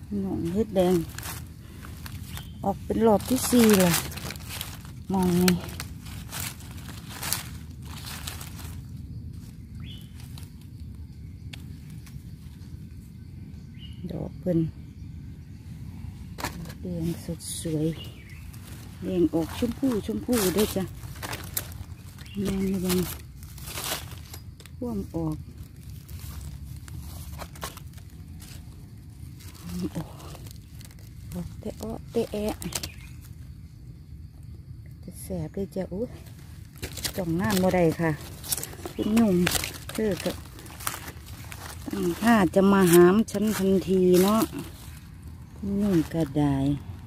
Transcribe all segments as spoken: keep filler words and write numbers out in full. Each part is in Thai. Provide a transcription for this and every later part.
หนองเฮ็ดแดงออกเป็นรอบที่สี่เลยมองนี่ดอกเพิ่นแดงสดสวยแดงออกชมพูชมพูด้วยจ้ะแดงระวังพ่วงออกออกเตะอ้อเตะแอะจะแสบเลยจ้ะอุ้ยจ่องน้ำบ่ได้ค่ะคุณหนุ่มเธอก็ตั้งท่าจะมาหามฉันทันทีเนาะคุณหนุ่มก็ได้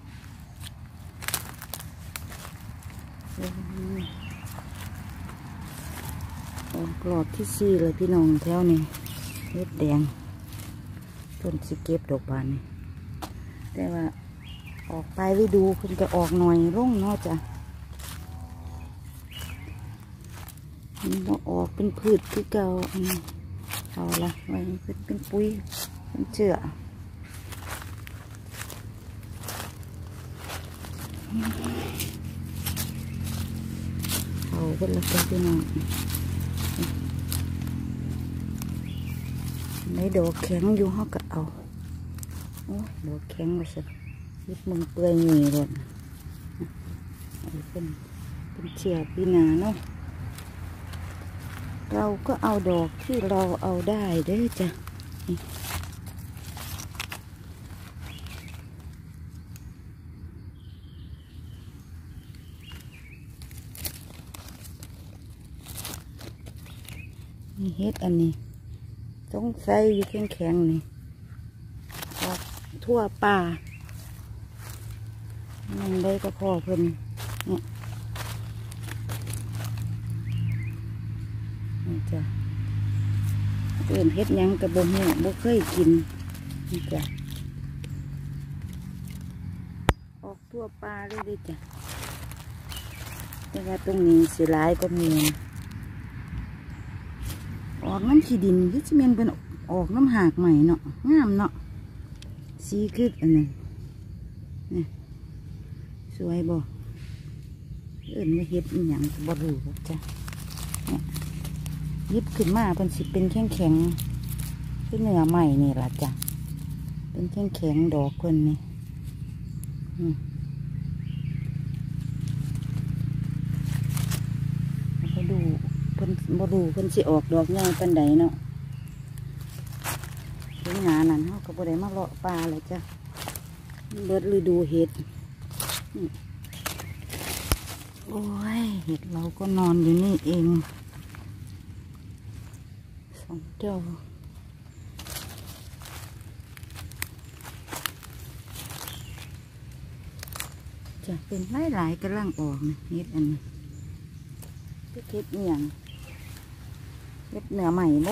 ออกกรอบที่สี่เลยพี่น้องแถวนี้เม็ดแดงต้นสิเก็บดอกบานนี่แต่ว่าออกไปฤดูคุณจะออกหน่อยร่งเนาะจ้ะมันก็ออกเป็นพืชที่เก่าเอาละไว้เป็นเป็นปุ๋ยเป็นเชื้อเอาเป็นละกันพี่น้องในดอกแข็งอยู่เขาก็เอาโอ้ดอกแข็งมาสิยึดมึงเปื่อยหนีเลยเป็นเป็นเชื้อปีนาเนาะเราก็เอาดอกที่เราเอาได้เด้อจ้ะนี่เฮ็ดอันนี้ต้องใส่อยู่แข็งแข็งนี่ออกทั่วป่ามันได้ก็พอเพิ่นเนี่ยนี่จ้ะเอื่นเฮ็ดยังกระบอกเนี่ยบ่เคยกินนี่จ้ะออกทั่วป่าเลยเลยจ้ะแต่ว่าตรงนี้สิหลายก็มีออกน้ำขี้ดินที่จะเป็นเป็นออกน้ำหากใหม่เนาะงามเนาะสีคืออันนี้นี่สวยบ่เอื่นไม่เฮ็ดอีหยังบ่รู้จ้ะเนี่ยยิบขึ้นมาเป็นสิเป็นแข็งแข็งคือเนื้อใหม่นี่ล่ะจ้ะเป็นแข็งแข็งดอกคนนี่แล้วก็ดูเพิ่นบ่ดูเพิ่นสิออกดอกง่ายปานใดเนาะถึงงานนั้นเขาก็บ่ได้มาเลาะปลาเลยจ้ะเบิดฤดูเห็ดโอ้ยเห็ดเราก็นอนอยู่นี่เองสองเจ้าจะเป็นหลายหลายกำลังออกนะเห็ดอันนี้เห็ดเอียงเห็ดเนื้อใหม่บ่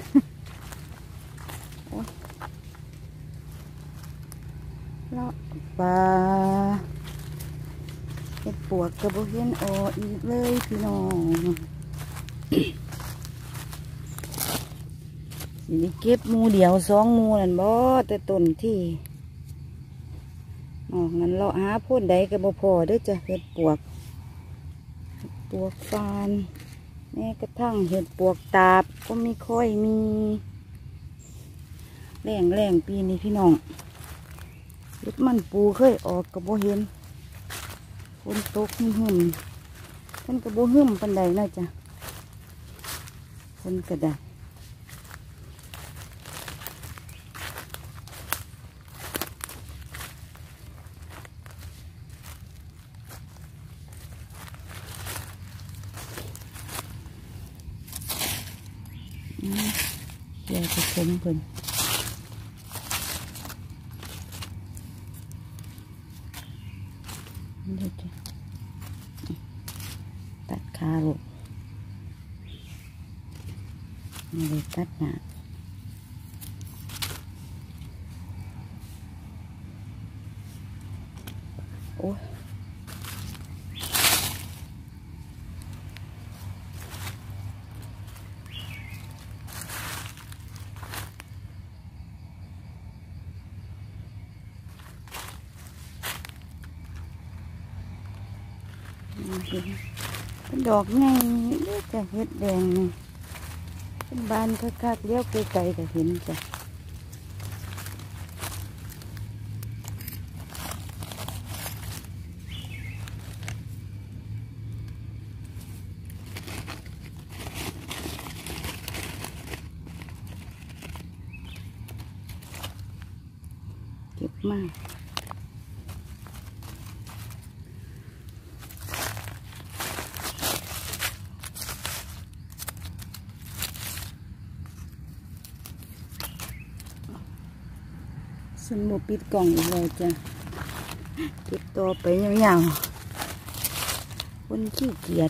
เลาะปลาเห็ดปวกกระโบเห็นออกอีกเลยพี่น้องสิเก็บมูเดียวสองมูนั่นบ่แต่ต้นที่ออกงั้นเลาะหาพ่นใดกระโบพอได้จ้ะเห็ดปวกปวกฟานแม้กระทั่งเห็ดปวกตาบก็ไม่ค่อยมีแรงแรงปีนี้พี่น้องเห็ดมันปูเคยออกกระโบเห็นฝนตกหึ่มหึ่มท่านกระโบหึ่มปันใดน่าจะฝนกระดาษเดี๋ยวจะชมเพิ่นตัดขาลูกไม่ได้ตัดหนาโอ้ยเป็นดอกไงเลือจะเห็ดแดงนี่เป็นบานคักๆเลี้ยวไกลๆก็เห็นจ้ะเก็บมากสมุดปิดกล่องอีกเลยจ้ะเก็บตัวไปยาวๆคนขี้เกียจ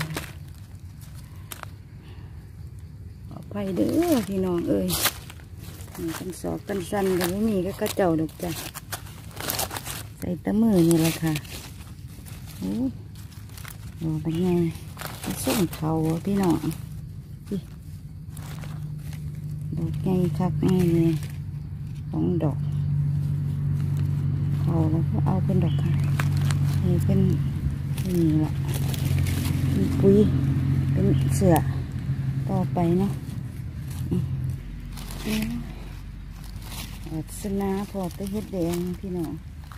ขออภัยเด้อพี่น้องเอ้ยกันสอกกันสั้นกันไม่มีก็กระเจ้าดอกจ้ะใส่ตะมือนี่แหละค่ะโอ้โหเป็นไงส้มเขาพี่น้องพี่ดอกไงคักไงเลยสองดอกเขาแล้วก็เอาเป็นดอกค่ะนี่เป็นนี่แหละมีปุ๋ยเป็นเสือต่อไปเนาะอัศนาพอไปเฮ็ดแดงพี่น้อง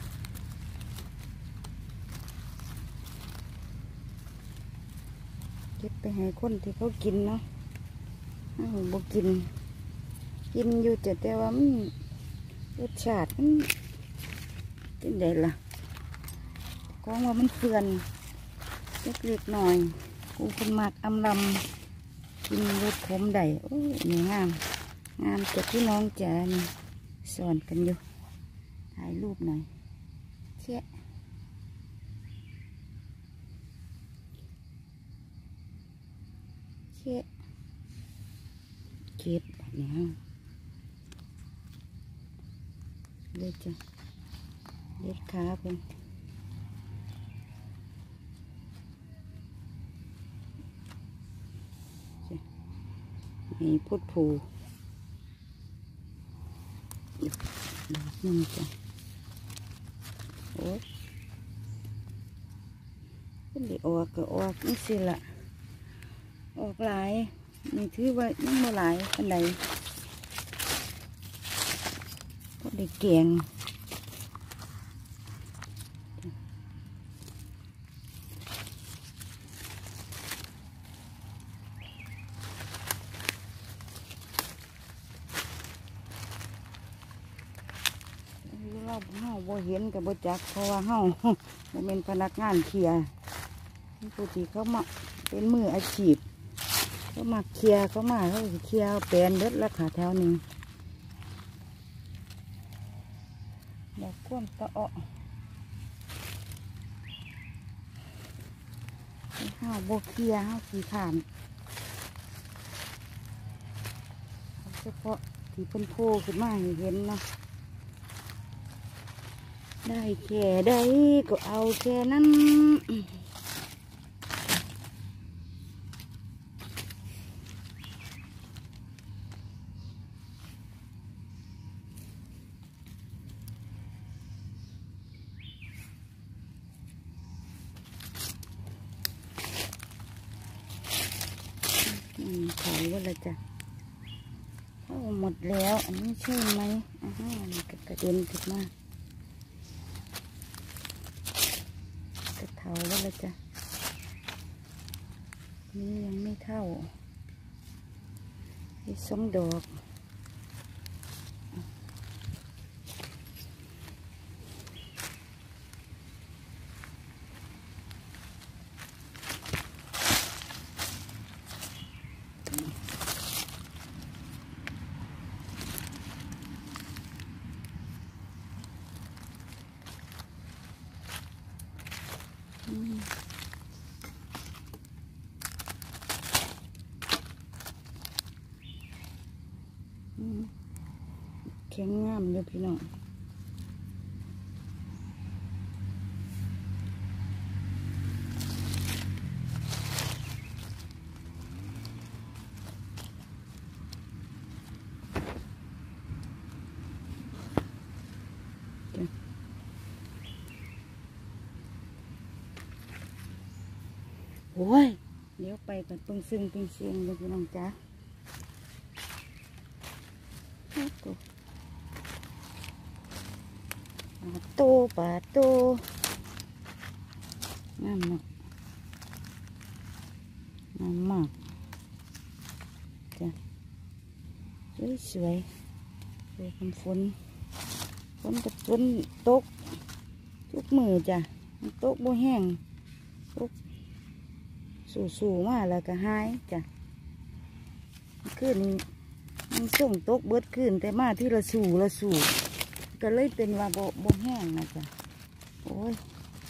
เก็บไปให้คนที่เขากินเนาะอ้าวบ่กินกินอยู่แต่แต่ว่ามันรสชาติมันเป็นไงล่ะก็ว่ามันเฟื่อนเล็กๆหน่อยกูเป็นมากอำลำกินรสขมได้โอ้ยนี่งามงามแต่พี่น้องจ๋านี่สอนกันอยู่ถ่ายรูปหน่อยเชี่ยเชี่ยเก็บแบบนี้เด็ดจ้ะเด็ดขาเป็นนี่พุทธภูดอกนึงจ้ะโอ้ยเป็นเด็กออกก็ออกนี่สิละออกหลายนี่ถือว่ายังไม่หลายอันใดก็ได้แกงเราเฮาบ่เห็นกับบ่จักเพราะว่าเฮาบ่เป็นพนักงานเคลียร์ปกติเขามาเป็นมืออาชีพเขามาเคลียร์เขามาเขาเคลียร์แปลนเด็ดราคาแถวนี้ดอกก้นตะเาะเฮาบ่เคลียร์เฮาขี้ขานเฉพาะที่เพิ่นโผล่ขึ้นมาให้เห็นเนาะได้แค่ใดก็เอาแค่นั้นขายว่าละจ้ะเข้าหมดแล้วอันนี้ใช่ไหมอ่ามันกระเด็นขึ้นมากระเทาว่าละจ้ะนี่ยังไม่เท่าอีกสองดอกแข็งงามเลยพี่น้องโอ้ยเดี๋ยวไปกับปึงซึ่งปึงเสียงเลยพี่น้องจ้าปลาโตปลาโตปลาโตงามเนาะงามมากจ้ะสวยสวยสวยฝนฝนฝนกับฝนตกทุกมือจ้ะมันตกบ่แห้งตกสู่ๆมาแล้วก็หายจ้ะขึ้นนี้มันส่งตกเบิดขึ้นแต่มาที่ละสู่ละสู่ก็เลยเป็นว่าบ่บ่แห้งนะจ้ะโอ้ย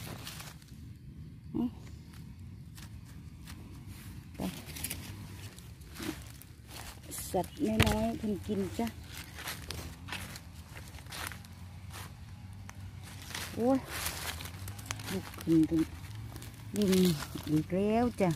ไปสัตว์น้อยๆเพิ่นกินจ้ะโอ้ยลุกขึ้นเป็นยิงอีกแล้วจ้ะ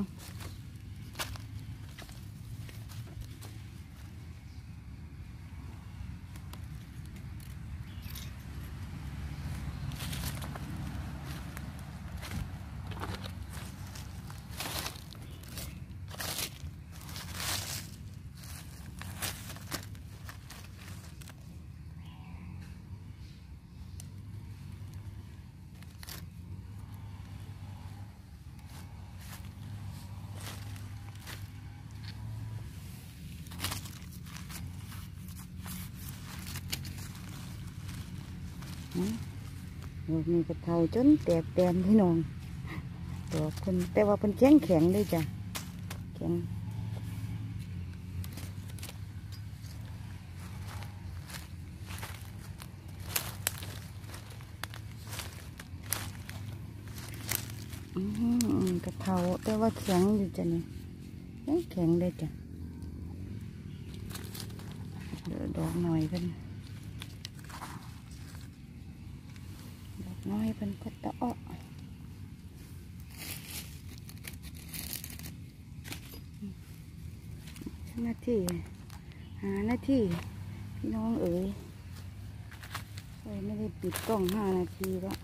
ดอกนี้ก็เท่าจนแตกแตนพี่น้องดอกคนแต่ว่าเป็นแข็งแข็งเลยจ้ะแข็งอืมกระเทาแต่ว่าแข็งอยู่จ้ะนี่แข็งเลยจ้ะเดี๋ยวดอกหน่อยกันน้อยเป็นก็ตะอ้อหน้าที่หาหน้าที่พี่น้องเอ๋ยไม่ได้ปิดกล้องห้านาทีแล้ว